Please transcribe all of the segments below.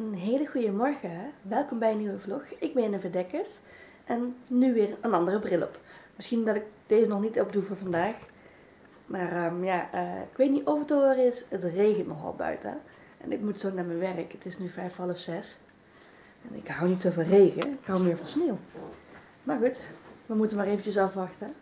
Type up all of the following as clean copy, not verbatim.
Een hele goede morgen, welkom bij een nieuwe vlog. Ik ben Jennifer Dekkers en nu weer een andere bril op. Misschien dat ik deze nog niet opdoe voor vandaag. Maar ik weet niet of het te horen is, het regent nogal buiten. En ik moet zo naar mijn werk, het is nu 5:30. En ik hou niet zo van regen, ik hou meer van sneeuw. Maar goed, we moeten maar eventjes afwachten.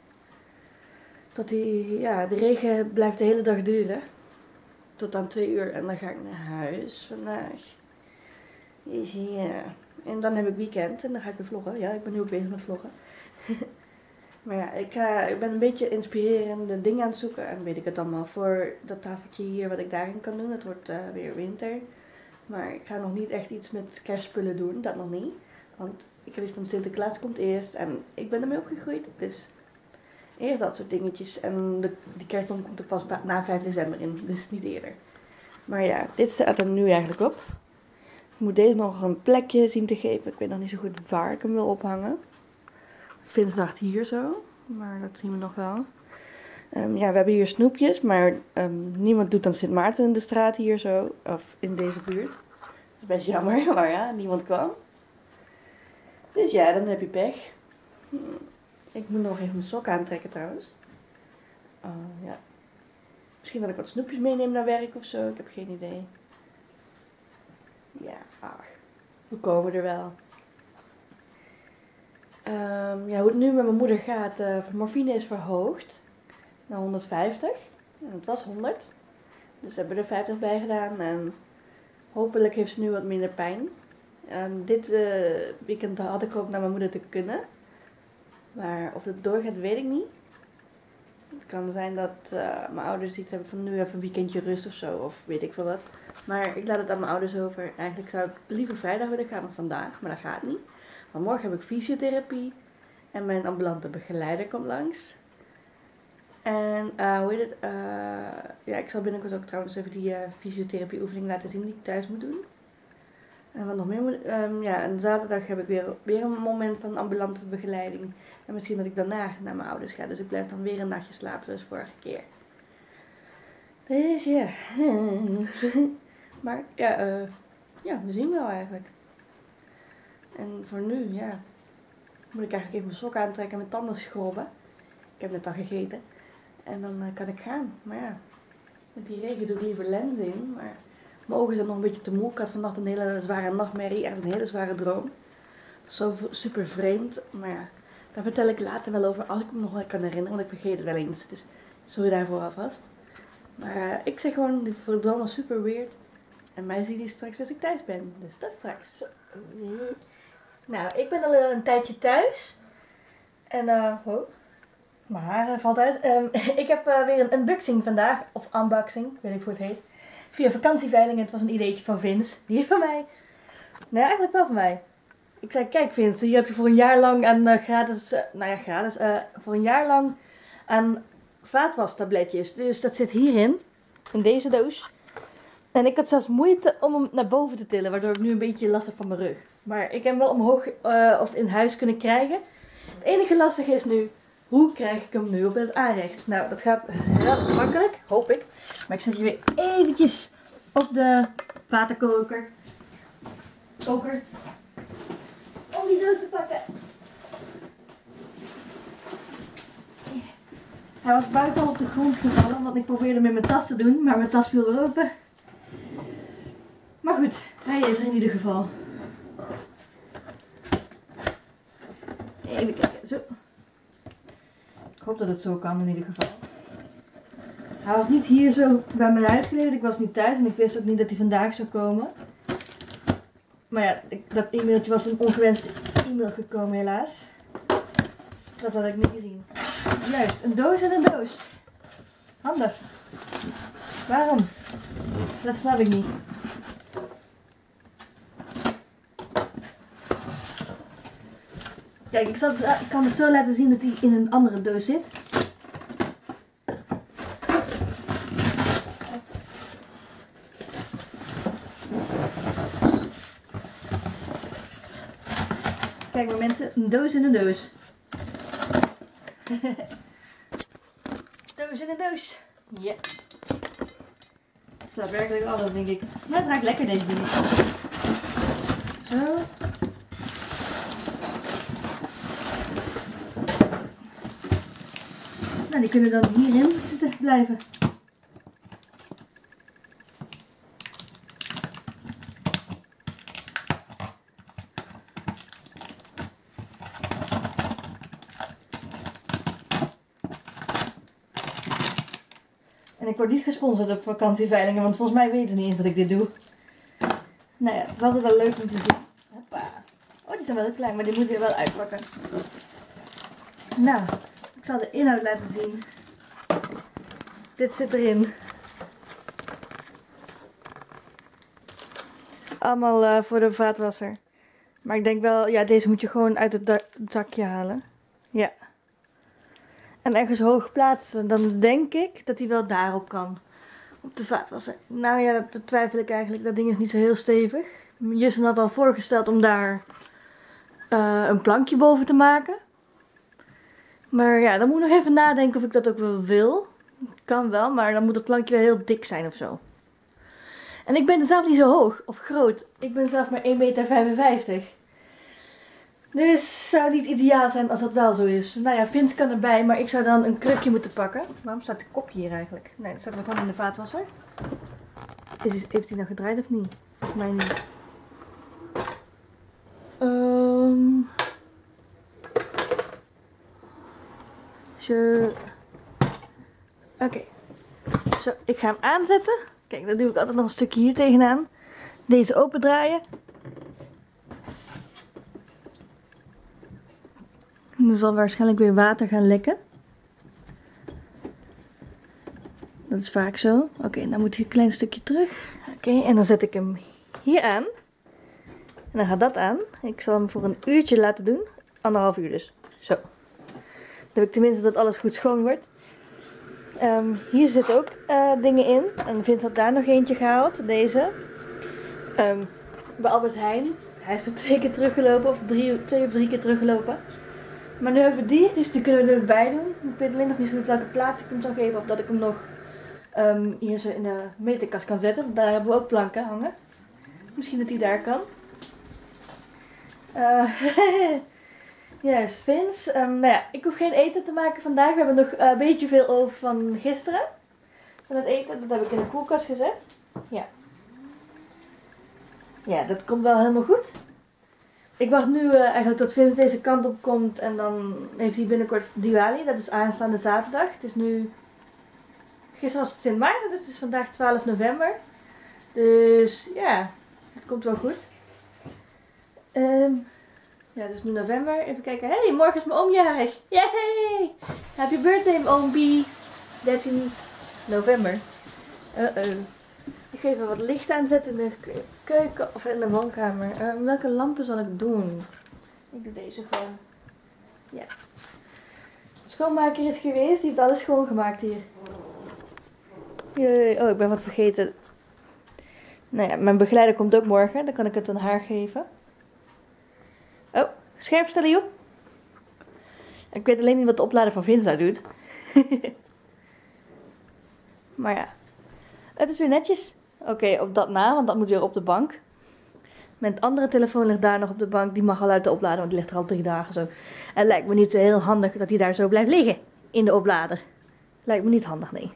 De regen blijft de hele dag duren. Tot aan 2 uur en dan ga ik naar huis vandaag. Dus ja. En dan heb ik weekend en dan ga ik weer vloggen. Ja, ik ben nu ook bezig met vloggen. Maar ja, ik ben een beetje inspirerende dingen aan het zoeken. En weet ik het allemaal voor dat tafeltje hier wat ik daarin kan doen. Het wordt weer winter. Maar ik ga nog niet echt iets met kerstspullen doen. Dat nog niet. Want ik heb iets van Sinterklaas komt eerst. En ik ben ermee opgegroeid. Dus eerst dat soort dingetjes. En die kerstboom komt er pas na 5 december in. Dus niet eerder. Maar ja, dit staat er nu eigenlijk op. Ik moet deze nog een plekje zien te geven. Ik weet nog niet zo goed waar ik hem wil ophangen. Vince dacht hier zo. Maar dat zien we nog wel. We hebben hier snoepjes. Maar niemand doet dan Sint Maarten in de straat hier zo. Of in deze buurt. Dat is best jammer. Maar ja, niemand kwam. Dus ja, dan heb je pech. Ik moet nog even mijn sok aantrekken trouwens. Ja. Misschien dat ik wat snoepjes meeneem naar werk of zo. Ik heb geen idee. Ja, we komen er wel. Hoe het nu met mijn moeder gaat, de morfine is verhoogd naar 150. En het was 100. Dus we hebben er 50 bij gedaan en hopelijk heeft ze nu wat minder pijn. Dit weekend had ik gehoopt naar mijn moeder te kunnen. Maar of het doorgaat weet ik niet. Het kan zijn dat mijn ouders iets hebben van nu even een weekendje rust of zo, of weet ik veel wat. Maar ik laat het aan mijn ouders over. Eigenlijk zou ik liever vrijdag willen gaan dan vandaag, maar dat gaat niet. Maar morgen heb ik fysiotherapie en mijn ambulante begeleider komt langs. En ik zal binnenkort ook trouwens even die fysiotherapie oefening laten zien die ik thuis moet doen. En wat nog meer moet. En zaterdag heb ik weer een moment van ambulante begeleiding. En misschien dat ik daarna naar mijn ouders ga. Dus ik blijf dan weer een nachtje slapen zoals vorige keer. Dus ja. Maar we zien wel eigenlijk. En voor nu, moet ik eigenlijk even mijn sok aantrekken en mijn tanden schrobben. Ik heb net al gegeten. En dan kan ik gaan. Maar ja, met die regen doe ik liever lens in. Maar mijn ogen zijn nog een beetje te moe. Ik had vannacht een hele zware nachtmerrie. Echt een hele zware droom. Zo super vreemd. Maar ja, daar vertel ik later wel over als ik me nog wel kan herinneren. Want ik vergeet het wel eens. Dus sorry daarvoor alvast. Maar ik zeg gewoon, die droom was super weird. En mij zie je straks als ik thuis ben. Dus dat straks. Nou, ik ben al een tijdje thuis. En mijn haar valt uit. Ik heb weer een unboxing vandaag. Of unboxing, weet ik hoe het heet. Via vakantieveilingen. Het was een ideetje van Vince. Die van mij. Nee, eigenlijk wel van mij. Ik zei, kijk Vince, hier heb je voor een jaar lang aan voor een jaar lang aan vaatwastabletjes. Dus dat zit hierin. In deze doos. En ik had zelfs moeite om hem naar boven te tillen. Waardoor ik nu een beetje last heb van mijn rug. Maar ik heb hem wel omhoog of in huis kunnen krijgen. Het enige lastige is nu, hoe krijg ik hem nu op het aanrecht? Nou, dat gaat heel makkelijk, hoop ik. Maar ik zet je weer eventjes op de waterkoker. Om die doos te pakken. Hij was buiten al op de grond gevallen, want ik probeerde hem in mijn tas te doen. Maar mijn tas viel weer open. Maar goed, hij is er in ieder geval. Even kijken, zo. Ik hoop dat het zo kan in ieder geval. Hij was niet hier zo bij mijn huis geleverd. Ik was niet thuis en ik wist ook niet dat hij vandaag zou komen. Maar ja, dat e-mailtje was een ongewenst e-mail gekomen helaas. Dat had ik niet gezien. Juist, een doos en een doos. Handig. Waarom? Dat snap ik niet. Kijk, ik kan het zo laten zien dat hij in een andere doos zit. Kijk maar mensen, een doos in een doos. Doos in een doos. Ja. Het slaat werkelijk alles, denk ik. Maar het ruikt lekker deze dingen. Zo. Nou, die kunnen dan hierin zitten blijven. En ik word niet gesponsord op vakantieveilingen, want volgens mij weten ze niet eens dat ik dit doe. Nou ja, het is altijd wel leuk om te zien. Hoppa. Oh, die zijn wel heel klein, maar die moet je wel uitpakken. Nou, ik zal de inhoud laten zien. Dit zit erin. Allemaal voor de vaatwasser. Maar ik denk wel, ja, deze moet je gewoon uit het zakje halen. Ja. En ergens hoog plaatsen. Dan denk ik dat hij wel daarop kan. Op de vaatwasser. Nou ja, dat betwijfel ik eigenlijk. Dat ding is niet zo heel stevig. Jussen had al voorgesteld om daar een plankje boven te maken. Maar ja, dan moet ik nog even nadenken of ik dat ook wel wil. Kan wel, maar dan moet het plankje wel heel dik zijn of zo. En ik ben zelf niet zo hoog of groot. Ik ben zelf maar 1,55 meter. Dus het zou niet ideaal zijn als dat wel zo is. Nou ja, Vince kan erbij, maar ik zou dan een krukje moeten pakken. Waarom staat de kopje hier eigenlijk? Nee, dat staat we gewoon in de vaatwasser. Heeft hij nou gedraaid of niet? Volgens mij niet. Zo. Oké. Zo, ik ga hem aanzetten. Kijk, dan doe ik altijd nog een stukje hier tegenaan. Deze open draaien. En er zal waarschijnlijk weer water gaan lekken. Dat is vaak zo. Oké, dan moet hij een klein stukje terug. Oké, en dan zet ik hem hier aan. En dan gaat dat aan. Ik zal hem voor een uurtje laten doen. 1,5 uur dus. Zo. Dan heb ik tenminste dat alles goed schoon wordt. Hier zitten ook dingen in. En Vince had daar nog eentje gehaald. Deze. Bij Albert Heijn. Hij is er 2 keer teruggelopen. Of 2 of 3 keer teruggelopen. Maar nu hebben we die. Dus die kunnen we erbij doen. Ik weet alleen nog niet zo goed welke plaats ik hem zal geven. Of dat ik hem nog hier zo in de meterkast kan zetten. Daar hebben we ook planken hangen. Misschien dat die daar kan. Juist, Vince. Nou ja, ik hoef geen eten te maken vandaag. We hebben nog een beetje veel over van gisteren. Van het eten. Dat heb ik in de koelkast gezet. Ja. Ja, dat komt wel helemaal goed. Ik wacht nu eigenlijk tot Vince deze kant op komt. En dan heeft hij binnenkort Diwali. Dat is aanstaande zaterdag. Het is nu... Gisteren was het Sint Maarten, dus het is vandaag 12 november. Dus ja, het komt wel goed. Ja, dus nu november. Even kijken. Hey, morgen is mijn oom jarig. Yay! Happy birthday, oompie. 13 november. Ik ga even wat licht aanzetten in de keuken of in de woonkamer. Welke lampen zal ik doen? Ik doe deze gewoon. Ja. De schoonmaker is geweest. Die heeft alles schoongemaakt hier. Jee. Oh, ik ben wat vergeten. Nou ja, mijn begeleider komt ook morgen. Dan kan ik het aan haar geven. Oh, scherp stellen joh. Ik weet alleen niet wat de oplader van Vince doet. Maar ja. Het is weer netjes. Oké, op dat na, want dat moet weer op de bank. Mijn andere telefoon ligt daar nog op de bank. Die mag al uit de oplader, want die ligt er al 3 dagen zo. En het lijkt me niet zo heel handig dat hij daar zo blijft liggen. In de oplader. Lijkt me niet handig, nee.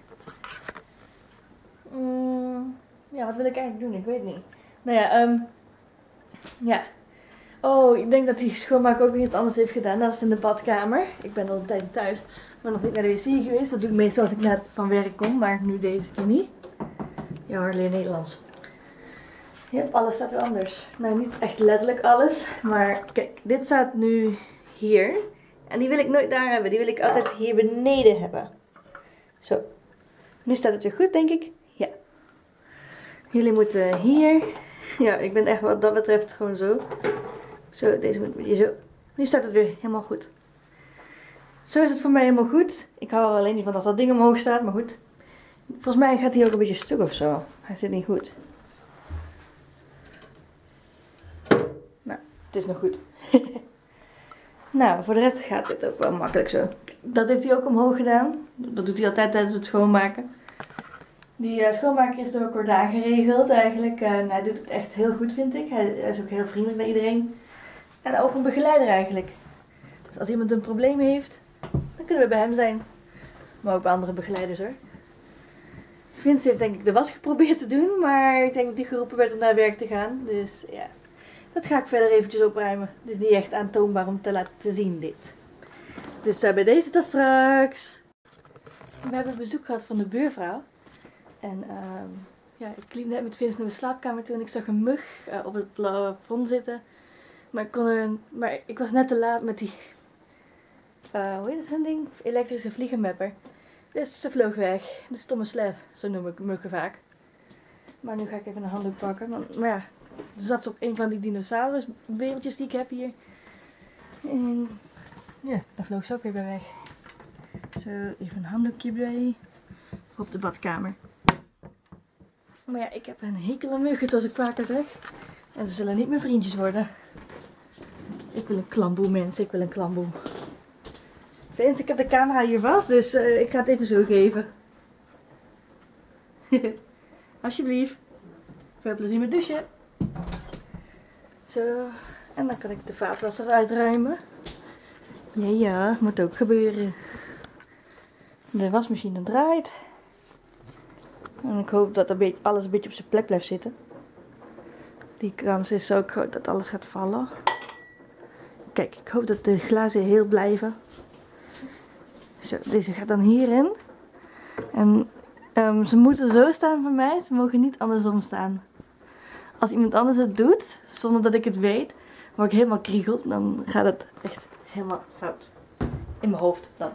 Ja, wat wil ik eigenlijk doen? Ik weet niet. Nou ja, ja. Oh, ik denk dat die schoonmaker ook weer iets anders heeft gedaan. Dat is in de badkamer. Ik ben al een tijdje thuis, maar nog niet naar de wc geweest. Dat doe ik meestal als ik net van werk kom, maar nu deze keer niet. Ja hoor, leer Nederlands. Yep, alles staat weer anders. Nou, niet echt letterlijk alles, maar kijk, dit staat nu hier. En die wil ik nooit daar hebben. Die wil ik altijd hier beneden hebben. Zo. Nu staat het weer goed, denk ik. Ja. Jullie moeten hier. Ja, ik ben echt wat dat betreft gewoon zo. Zo, deze moet een beetje zo. Nu staat het weer helemaal goed. Zo is het voor mij helemaal goed. Ik hou er alleen niet van als dat ding omhoog staat, maar goed. Volgens mij gaat hij ook een beetje stuk of zo. Hij zit niet goed. Nou, het is nog goed. Nou, voor de rest gaat dit ook wel makkelijk zo. Dat heeft hij ook omhoog gedaan. Dat doet hij altijd tijdens het schoonmaken. Die schoonmaker is door Cordaan geregeld eigenlijk. En hij doet het echt heel goed, vind ik. Hij is ook heel vriendelijk naar iedereen. En ook een begeleider eigenlijk. Dus als iemand een probleem heeft, dan kunnen we bij hem zijn. Maar ook bij andere begeleiders hoor. Vince heeft denk ik de was geprobeerd te doen. Maar ik denk dat die geroepen werd om naar werk te gaan. Dus ja, dat ga ik verder eventjes opruimen. Het is niet echt aantoonbaar om te laten zien dit. Dus bij deze tot straks. We hebben bezoek gehad van de buurvrouw. En ja, ik liep net met Vince naar de slaapkamer toe en ik zag een mug op het plafond zitten. Maar ik was net te laat met die, hoe heet zo'n ding? Elektrische vliegenmapper. Dus ze vloog weg. De stomme sled, zo noem ik muggen vaak. Maar nu ga ik even een handdoek pakken. Maar ja, er zat ze op een van die dinosaurusbeeldjes die ik heb hier. En ja, daar vloog ze ook weer bij weg. Zo, even een handdoekje bij. Voor op de badkamer. Maar ja, ik heb een hekel aan muggen, zoals ik vaker zeg. En ze zullen niet mijn vriendjes worden. Ik wil een klamboe, mensen. Ik wil een klamboe. Vince, ik heb de camera hier vast, dus ik ga het even zo geven. Alsjeblieft. Veel plezier met douchen. Zo. En dan kan ik de vaatwasser uitruimen. Ja, moet ook gebeuren. De wasmachine draait. En ik hoop dat alles een beetje op zijn plek blijft zitten. Die kans is ook groot dat alles gaat vallen. Kijk, ik hoop dat de glazen heel blijven. Zo, deze gaat dan hierin. En ze moeten zo staan voor mij. Ze mogen niet andersom staan. Als iemand anders het doet, zonder dat ik het weet, word ik helemaal kriegeld. Dan gaat het echt helemaal fout. In mijn hoofd dan.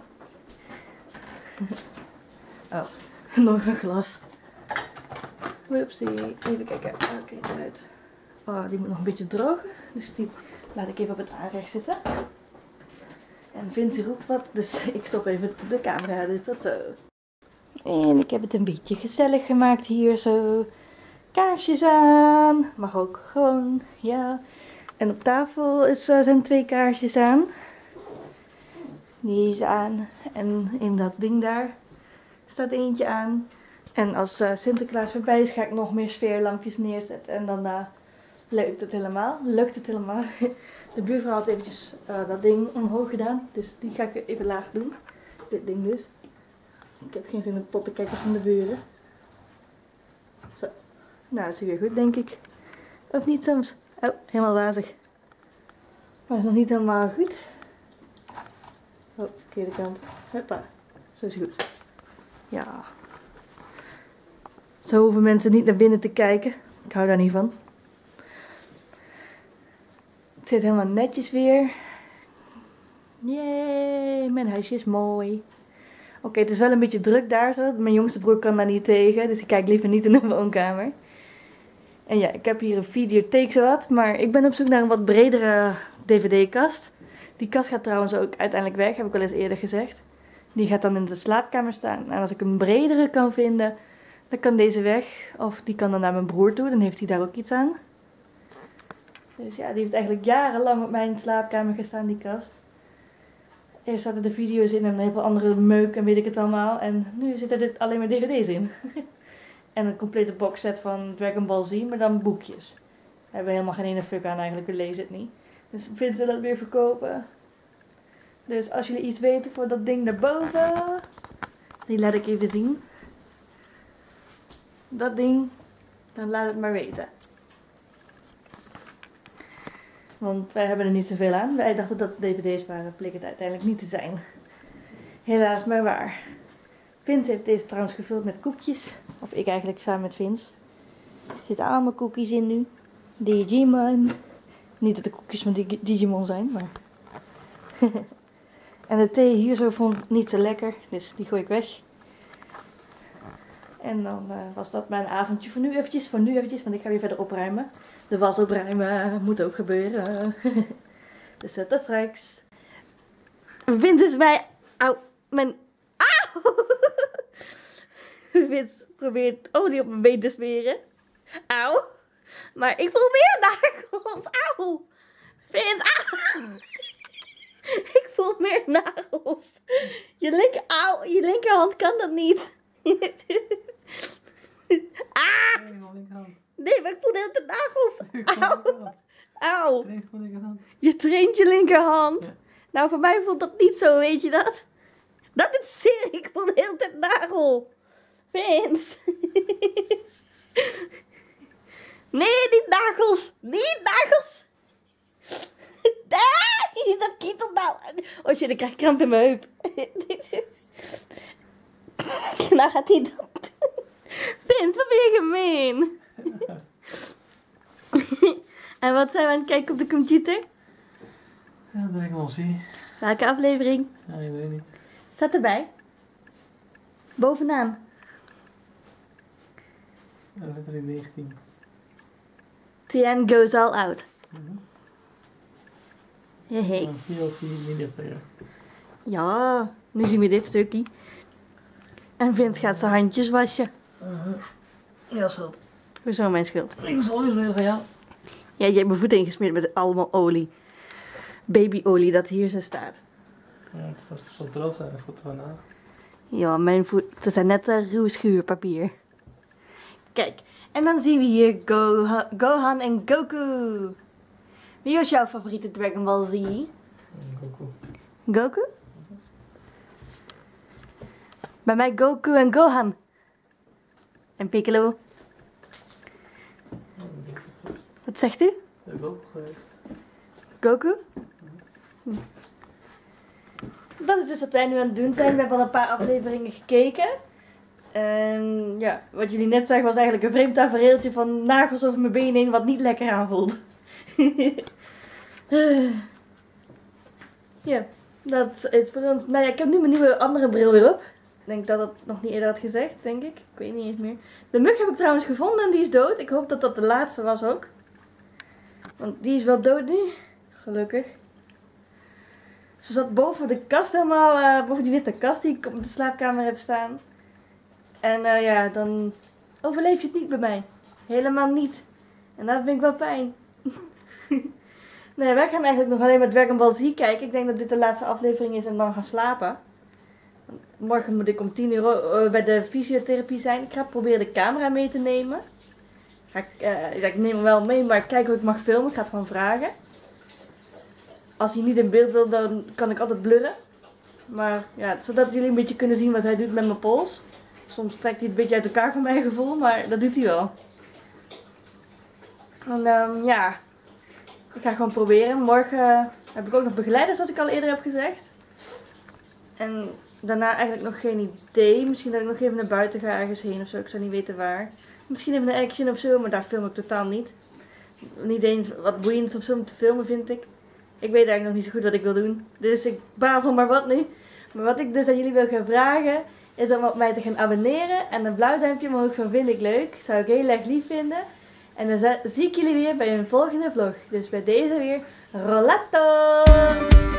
Oh, nog een glas. Whoopsie. Even kijken. Oké, eruit. Oh, die moet nog een beetje drogen. Dus die laat ik even op het aanrecht zitten. En Vince roept wat, dus ik stop even de camera. Dus dat zo. En ik heb het een beetje gezellig gemaakt hier zo. Kaarsjes aan. Mag ook gewoon, ja. En op tafel zijn 2 kaarsjes aan. Die is aan. En in dat ding daar staat eentje aan. En als Sinterklaas voorbij is, ga ik nog meer sfeerlampjes neerzetten. En dan lukt het helemaal. De buurvrouw had eventjes dat ding omhoog gedaan. Dus die ga ik even laag doen. Dit ding dus. Ik heb geen zin in de pot te kijken van de buren. Zo. Nou, is weer goed denk ik. Of niet soms. Oh, helemaal wazig. Maar is nog niet helemaal goed. Oh, verkeerde kant. Hoppa. Zo is het goed. Ja. Zo hoeven mensen niet naar binnen te kijken. Ik hou daar niet van. Het zit helemaal netjes weer. Jee, mijn huisje is mooi. Oké, het is wel een beetje druk daar zo. Mijn jongste broer kan daar niet tegen. Dus ik kijk liever niet in de woonkamer. En ja, ik heb hier een videotheek zowat. Maar ik ben op zoek naar een wat bredere dvd-kast. Die kast gaat trouwens ook uiteindelijk weg. Heb ik al eens eerder gezegd. Die gaat dan in de slaapkamer staan. En als ik een bredere kan vinden, dan kan deze weg. Of die kan dan naar mijn broer toe. Dan heeft hij daar ook iets aan. Dus ja, die heeft eigenlijk jarenlang op mijn slaapkamer gestaan, die kast. Eerst zaten de video's in en heel veel andere meuk en weet ik het allemaal. En nu zitten er alleen maar dvd's in. En een complete boxset van Dragon Ball Z, maar dan boekjes. Daar hebben we helemaal geen ene fuck aan eigenlijk, we lezen het niet. Dus vinden we dat weer verkopen. Dus als jullie iets weten voor dat ding daarboven, die laat ik even zien. Dat ding, dan laat het maar weten. Want wij hebben er niet zoveel aan. Wij dachten dat het dvd's waren, bleek het uiteindelijk niet te zijn. Helaas maar waar. Vince heeft deze trouwens gevuld met koekjes. Of ik eigenlijk samen met Vince. Er zitten allemaal koekjes in nu. Digimon. Niet dat de koekjes van Digimon zijn, maar... En de thee hier zo vond ik niet zo lekker, dus die gooi ik weg. En dan was dat mijn avondje voor nu eventjes, want ik ga weer verder opruimen. De was opruimen moet ook gebeuren. Dus tot straks. Vindt het mij... Auw, mijn... Auw! Vince probeert olie op mijn been te smeren. Auw. Maar ik voel meer nagels. Auw. Vince, auw. Ik voel meer nagels. Je linkerhand kan dat niet. Nee, maar ik voel de hele tijd nagels. Auw. Auw. Train gewoon linkerhand. Je traint je linkerhand. Ja. Nou, voor mij voelt dat niet zo, weet je dat? Dat is zeer. Ik voel de hele tijd nagel. Vince. Nee, niet nagels. Niet nagels. Nee, dat kietelt nou. Oh shit, ik krijg kramp in mijn heup. Dit is... Nou gaat hij dat. Vince, wat ben je gemeen? En wat zijn we aan het kijken op de computer? Ja, dat ik wel zie. Welke aflevering? Ja, ik weet niet. Staat erbij. Bovenaan. Aflevering 19. Tien goes all out. Hey. VLC Media Player. Ja, nu zien we dit stukje. En Vince gaat zijn handjes wassen. Ja, schuld. Hoezo mijn schuld? Ik was alweer zo van jou. Ja, je hebt mijn voeten ingesmeerd met allemaal olie. Babyolie dat hier zo staat. Ja, dat zal droog zijn, de voeten vandaag. Ja, mijn voeten zijn net ruw schuurpapier. Kijk, en dan zien we hier Gohan en Goku. Wie was jouw favoriete Dragon Ball Z? Goku. Goku? Bij mij Goku en Gohan. En Piccolo. Wat zegt u? Dat heb ik ook geweest. Goku? Dat is dus wat wij nu aan het doen zijn. We hebben al een paar afleveringen gekeken. En ja, wat jullie net zagen was eigenlijk een vreemd tafereeltje van nagels over mijn benen heen wat niet lekker aanvoelt. Ja, dat is het voor ons. Nou ja, ik heb nu mijn nieuwe andere bril weer op. Ik denk dat dat nog niet eerder had gezegd, denk ik. Ik weet niet eens meer. De mug heb ik trouwens gevonden en die is dood. Ik hoop dat dat de laatste was ook. Want die is wel dood nu. Gelukkig. Ze zat boven de kast helemaal, boven die witte kast die ik op de slaapkamer heb staan. En ja, dan overleef je het niet bij mij. Helemaal niet. En dat vind ik wel fijn. Nee, wij gaan eigenlijk nog alleen maar Dragon Ball Z kijken. Ik denk dat dit de laatste aflevering is en dan gaan slapen. Morgen moet ik om 10 uur bij de fysiotherapie zijn. Ik ga proberen de camera mee te nemen. Ik neem hem wel mee, maar kijk hoe ik mag filmen. Ik ga het gewoon vragen. Als hij niet in beeld wil, dan kan ik altijd blurren. Maar ja, zodat jullie een beetje kunnen zien wat hij doet met mijn pols. Soms trekt hij het een beetje uit elkaar van mijn gevoel, maar dat doet hij wel. En ja, ik ga gewoon proberen. Morgen heb ik ook nog begeleiders, zoals ik al eerder heb gezegd. En daarna eigenlijk nog geen idee. Misschien dat ik nog even naar buiten ga, ergens heen of zo. Ik zou niet weten waar. Misschien even een action of zo, maar daar film ik totaal niet. Niet eens wat boeiend of zo om te filmen, vind ik. Ik weet eigenlijk nog niet zo goed wat ik wil doen. Dus ik bazel maar wat nu. Maar wat ik dus aan jullie wil gaan vragen, is om op mij te gaan abonneren. En een blauw duimpje omhoog van vind ik leuk. Zou ik heel erg lief vinden. En dan zie ik jullie weer bij een volgende vlog. Dus bij deze weer, Rollato!